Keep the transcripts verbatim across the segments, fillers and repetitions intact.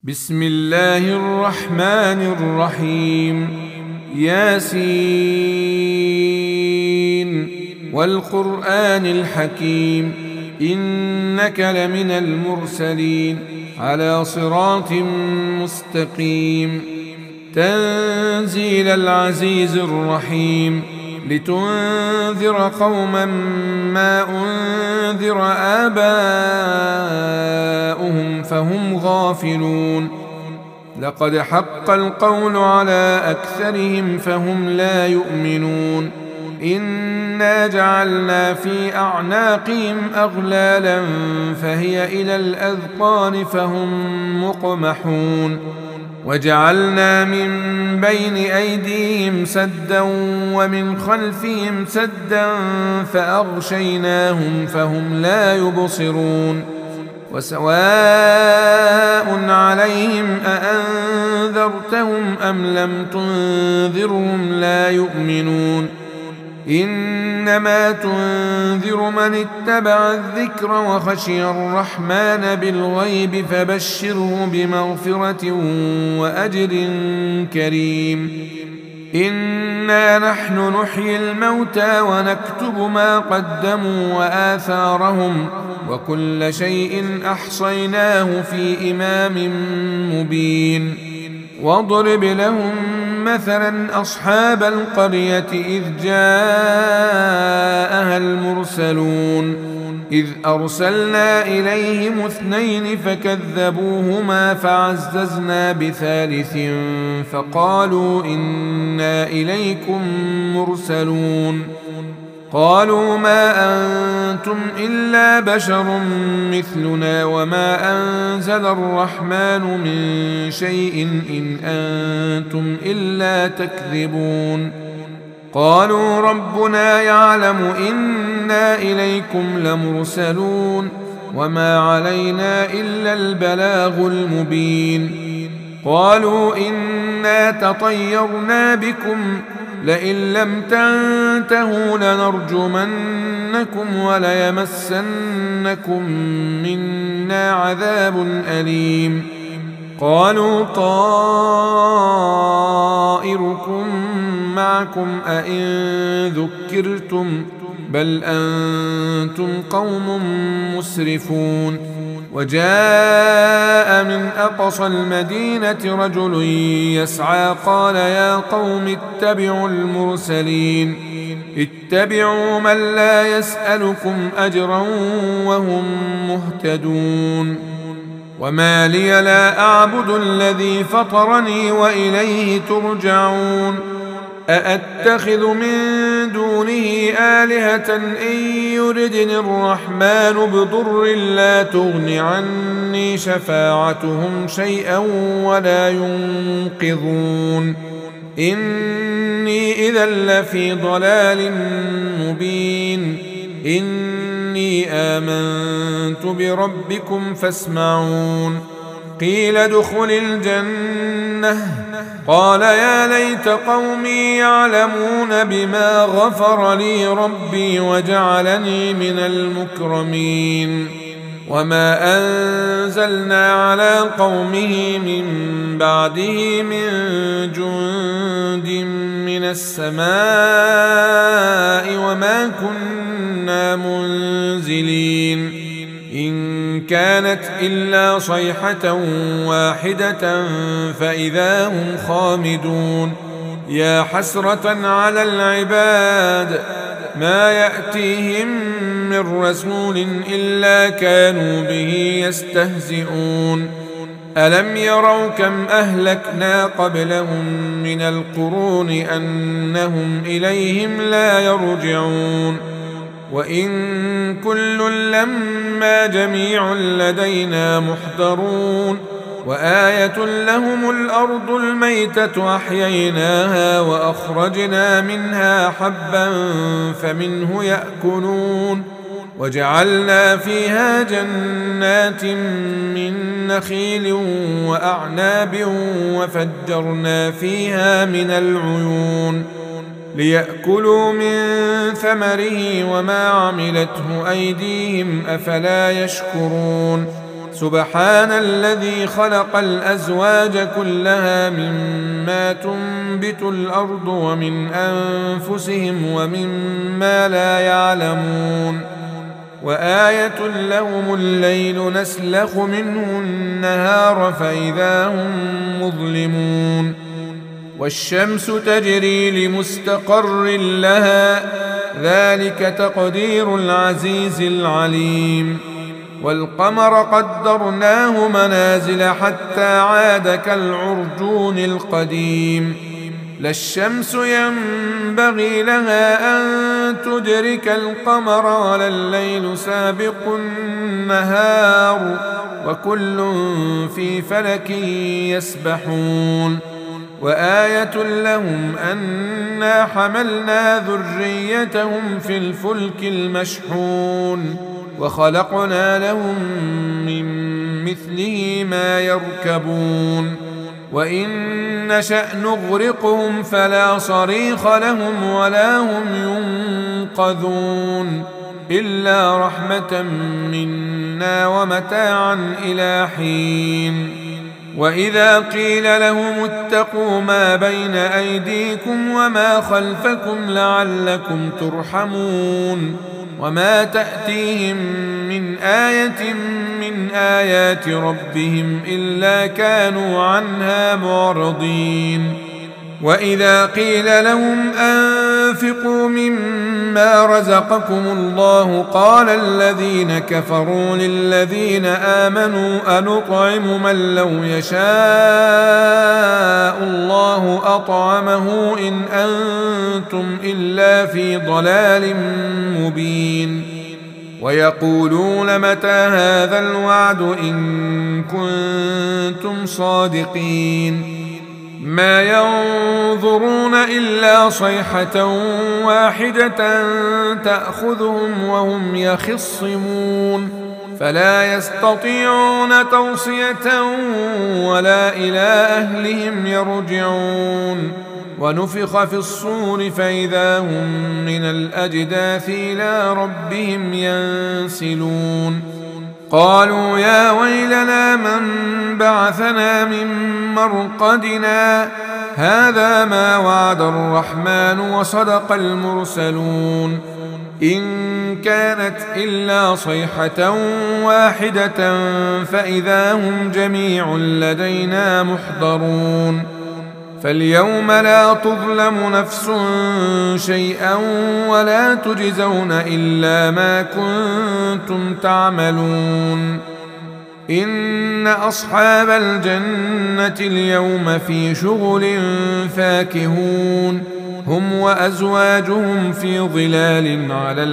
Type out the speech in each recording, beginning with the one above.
بسم الله الرحمن الرحيم. ياسين والقرآن الحكيم إنك لمن المرسلين على صراط مستقيم. تنزيل العزيز الرحيم لتنذر قوما ما أنذر آباؤهم فهم غافلون. لقد حق القول على أكثرهم فهم لا يؤمنون. إنا جعلنا في أعناقهم أغلالا فهي إلى الأذقان فهم مقمحون. وجعلنا من بين أيديهم سدا ومن خلفهم سدا فأغشيناهم فهم لا يبصرون. وسواء عليهم أأنذرتهم أم لم تنذرهم لا يؤمنون. إنما تنذر من اتبع الذكر وخشي الرحمن بالغيب فبشره بمغفرة وأجر كريم. إنا نحن نحيي الموتى ونكتب ما قدموا وآثارهم وكل شيء أحصيناه في إمام مبين. واضرب لهم مثلا أصحاب القرية إذ جاءها المرسلون إذ أرسلنا إليهم اثنين فكذبوهما فعززنا بثالث فقالوا إنا إليكم مرسلون. قالوا ما أنتم إلا بشر مثلنا وما أنزل الرحمن من شيء إن أنتم إلا تكذبون. قالوا ربنا يعلم إنا إليكم لمرسلون وما علينا إلا البلاغ المبين. قالوا إنا تطيرنا بكم لئن لم تنتهوا لنرجمنكم وليمسنكم منا عذاب أليم. قالوا طائركم معكم أئن ذكرتم بل أنتم قوم مسرفون. وجاء من أقصى المدينة رجل يسعى قال يا قوم اتبعوا المرسلين اتبعوا من لا يسألكم أجرا وهم مهتدون. وما لي لا أعبد الذي فطرني وإليه ترجعون. أأتخذ من دونه آلهة إن يردني الرحمن بضر لا تغن عني شفاعتهم شيئا ولا ينقذون. إني إذا لفي ضلال مبين. إني آمنت بربكم فاسمعون. قيل ادخل الجنة قال يا ليت قومي يعلمون بما غفر لي ربي وجعلني من المكرمين. وما أنزلنا على قومه من بعده من جند من السماء وما كنا منزلين. إن كانت إلا صيحة واحدة فإذا هم خامدون. يا حسرة على العباد ما يأتيهم من رسول إلا كانوا به يستهزئون. ألم يروا كم أهلكنا قبلهم من القرون أنهم إليهم لا يرجعون. وإن كل لما جميع لدينا محضرون. وآية لهم الأرض الميتة أحييناها وأخرجنا منها حبا فمنه يأكلون. وجعلنا فيها جنات من نخيل وأعناب وفجرنا فيها من العيون ليأكلوا من ثمره وما عملته أيديهم أفلا يشكرون. سبحان الذي خلق الأزواج كلها مما تنبت الأرض ومن أنفسهم ومما لا يعلمون وآية لهم الليل نسلخ منه النهار فإذا هم مظلمون والشمس تجري لمستقر لها ذلك تقدير العزيز العليم والقمر قدرناه منازل حتى عاد كالعرجون القديم لا الشمس ينبغي لها أن تدرك القمر ولا الليل سابق النهار وكل في فلك يسبحون وآية لهم أنا حملنا ذريتهم في الفلك المشحون وخلقنا لهم من مثله ما يركبون وإن نشأ نغرقهم فلا صريخ لهم ولا هم ينقذون إلا رحمة منا ومتاعا إلى حين وإذا قيل لهم اتقوا ما بين أيديكم وما خلفكم لعلكم ترحمون وما تأتيهم من آية من آيات ربهم إلا كانوا عنها معرضين وإذا قيل لهم أنفقوا مما رزقكم الله قال الذين كفروا للذين آمنوا أنطعم من لو يشاء الله أطعمه إن أنتم إلا في ضلال مبين ويقولون متى هذا الوعد إن كنتم صادقين ما ينظرون إلا صيحة واحدة تأخذهم وهم يخصمون فلا يستطيعون توصية ولا إلى أهلهم يرجعون ونفخ في الصور فإذا هم من الأجداث إلى ربهم ينسلون قالوا يا ويلنا من بعثنا من مرقدنا هذا ما وعد الرحمن وصدق المرسلون إن كانت إلا صيحة واحدة فإذا هم جميع لدينا محضرون فاليوم لا تظلم نفس شيئا ولا تجزون إلا ما كنتم تعملون إن أصحاب الجنة اليوم في شغل فاكهون هم وأزواجهم في ظلال على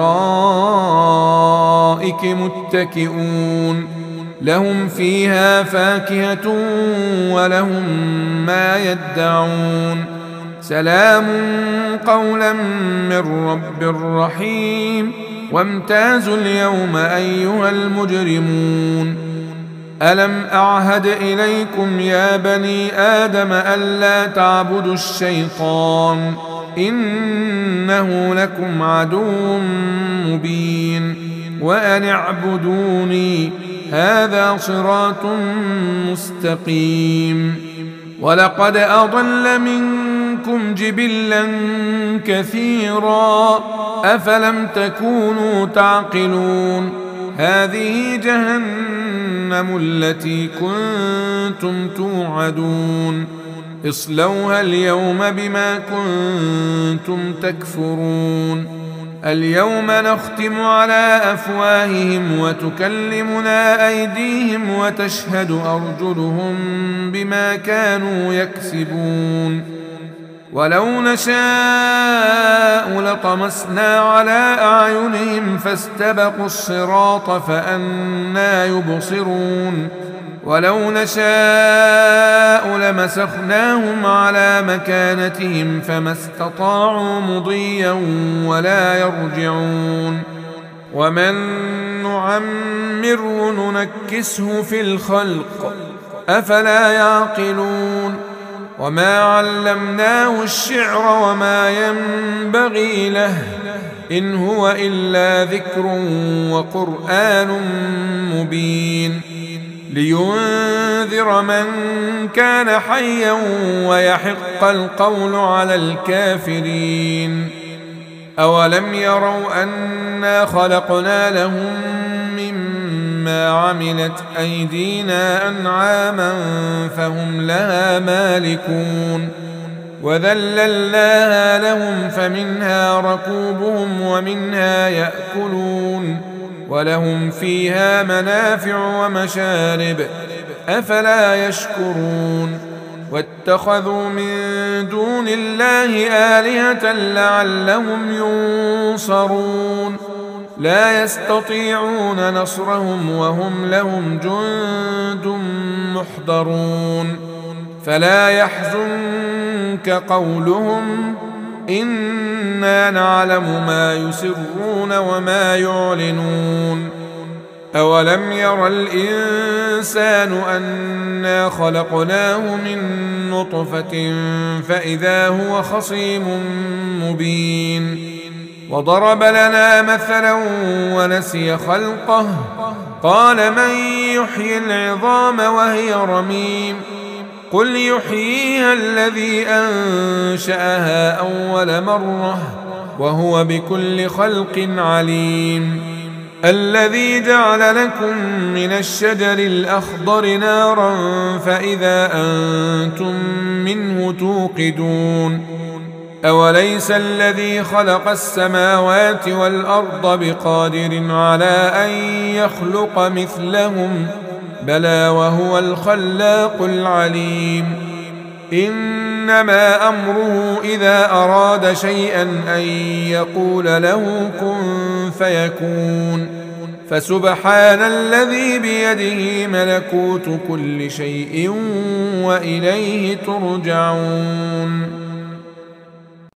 الأرائك متكئون لهم فيها فاكهة ولهم ما يدعون سلام قولا من رب رحيم وامتازوا اليوم أيها المجرمون ألم أعهد إليكم يا بني آدم ألا تعبدوا الشيطان إنه لكم عدو مبين وأن اعبدوني هذا صراط مستقيم ولقد أضل منكم جبلا كثيرا أفلم تكونوا تعقلون هذه جهنم التي كنتم توعدون اصلوها اليوم بما كنتم تكفرون اليوم نختم على أفواههم وتكلمنا أيديهم وتشهد أرجلهم بما كانوا يكسبون ولو نشاء لطمسنا على أعينهم فاستبقوا الصراط فأنى يبصرون ولو نشاء لمسخناهم على مكانتهم فما استطاعوا مضيا ولا يرجعون ومن نعمره ننكسه في الخلق أفلا يعقلون وما علمناه الشعر وما ينبغي له إن هو إلا ذكر وقرآن مبين لينذر من كان حيا ويحق القول على الكافرين. أولم يروا أنا خلقنا لهم مما عملت أيدينا أنعاما فهم لها مالكون وذللناها لهم فمنها ركوبهم ومنها يأكلون ولهم فيها منافع ومشارب أفلا يشكرون. واتخذوا من دون الله آلهة لعلهم ينصرون لا يستطيعون نصرهم وهم لهم جند محضرون. فلا يحزنك قولهم إنا نعلم ما يسرون وما يعلنون. أولم ير الإنسان أنا خلقناه من نطفة فإذا هو خصيم مبين. وضرب لنا مثلا ونسي خلقه قال من يحيي العظام وهي رميم قل يحييها الذي أنشأها أول مرة وهو بكل خلق عليم. الذي جعل لكم من الشجر الأخضر نارا فإذا أنتم منه توقدون. أوليس الذي خلق السماوات والأرض بقادر على أن يخلق مثلهم بلى وهو الخلاق العليم. إنما أمره إذا أراد شيئا أن يقول له كن فيكون. فسبحان الذي بيده ملكوت كل شيء وإليه ترجعون.